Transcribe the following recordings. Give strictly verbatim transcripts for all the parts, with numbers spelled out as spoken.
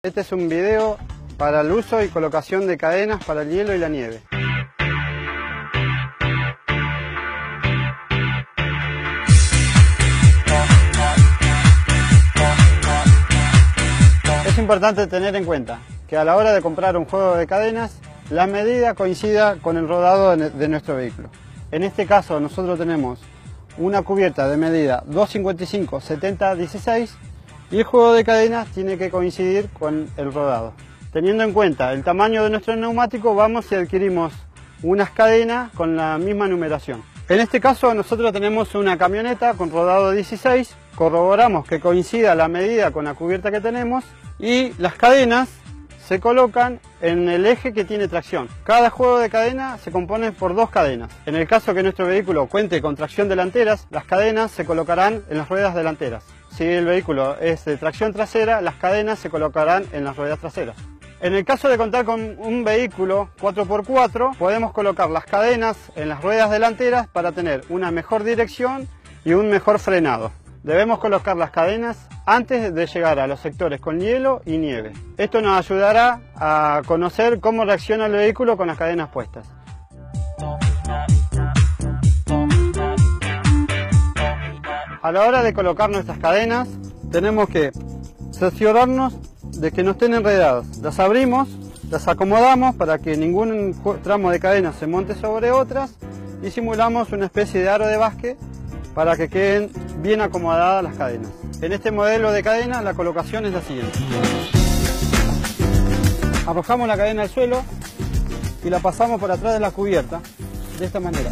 Este es un video para el uso y colocación de cadenas para el hielo y la nieve. Es importante tener en cuenta que a la hora de comprar un juego de cadenas, la medida coincida con el rodado de nuestro vehículo. En este caso nosotros tenemos una cubierta de medida dos cincuenta y cinco setenta dieciséis y el juego de cadenas tiene que coincidir con el rodado. Teniendo en cuenta el tamaño de nuestro neumático, vamos y adquirimos unas cadenas con la misma numeración. En este caso nosotros tenemos una camioneta con rodado dieciséis, corroboramos que coincida la medida con la cubierta que tenemos y las cadenas se colocan en el eje que tiene tracción. Cada juego de cadena se compone por dos cadenas. En el caso que nuestro vehículo cuente con tracción delanteras, las cadenas se colocarán en las ruedas delanteras. Si el vehículo es de tracción trasera, las cadenas se colocarán en las ruedas traseras. En el caso de contar con un vehículo cuatro por cuatro, podemos colocar las cadenas en las ruedas delanteras para tener una mejor dirección y un mejor frenado. Debemos colocar las cadenas antes de llegar a los sectores con hielo y nieve. Esto nos ayudará a conocer cómo reacciona el vehículo con las cadenas puestas. A la hora de colocar nuestras cadenas, tenemos que cerciorarnos de que no estén enredadas. Las abrimos, las acomodamos para que ningún tramo de cadena se monte sobre otras y simulamos una especie de aro de básquet para que queden bien acomodadas las cadenas. En este modelo de cadena la colocación es la siguiente. Arrojamos la cadena al suelo y la pasamos por atrás de la cubierta, de esta manera.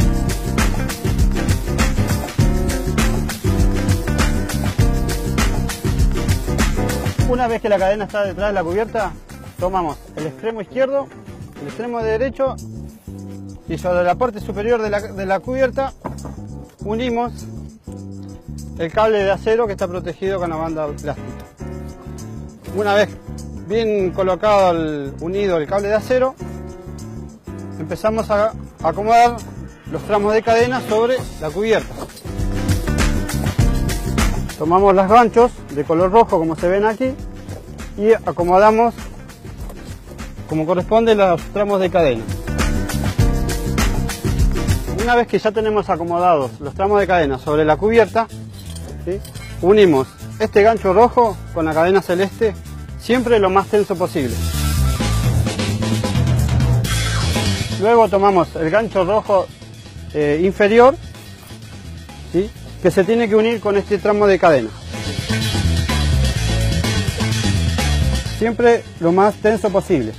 Una vez que la cadena está detrás de la cubierta, tomamos el extremo izquierdo, el extremo derecho y sobre la parte superior de la, de la cubierta unimos el cable de acero que está protegido con la banda plástica. Una vez bien colocado el, unido el cable de acero, empezamos a acomodar los tramos de cadena sobre la cubierta. Tomamos los ganchos de color rojo como se ven aquí y acomodamos como corresponde los tramos de cadena. Una vez que ya tenemos acomodados los tramos de cadena sobre la cubierta, ¿sí?, unimos este gancho rojo con la cadena celeste siempre lo más tenso posible. Luego tomamos el gancho rojo eh, inferior, ¿sí?, que se tiene que unir con este tramo de cadena. Siempre lo más tenso posible.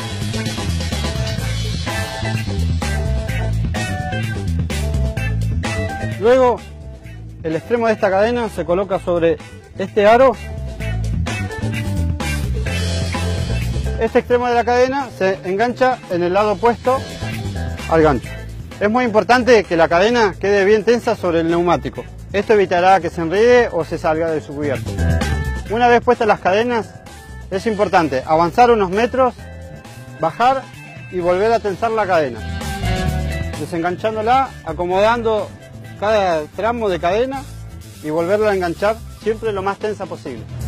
Luego, el extremo de esta cadena se coloca sobre este aro. Este extremo de la cadena se engancha en el lado opuesto al gancho. Es muy importante que la cadena quede bien tensa sobre el neumático. Esto evitará que se enrede o se salga de su cubierta. Una vez puestas las cadenas, es importante avanzar unos metros, bajar y volver a tensar la cadena, desenganchándola, acomodando cada tramo de cadena y volverla a enganchar siempre lo más tensa posible.